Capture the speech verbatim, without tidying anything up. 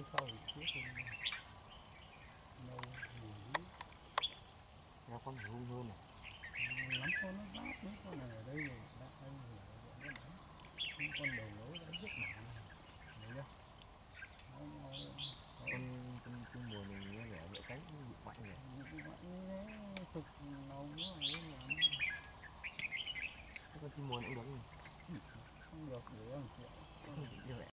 sau trước thì lâu nghỉ nó con hung hơn này. lắm con nó đáp mấy con này ở đây này đã anh hiểu bọn nó đánh những con đầu gấu đã giết bản này thấy chưa nó, nó, con con con mồi này nghe vẻ vẽ cánh nó bị mạnh rồi. bị mạnh như thế sụp nó nó ấy lắm Cái con chim mồi nó cũng được. không được để ăn triệu Như vậy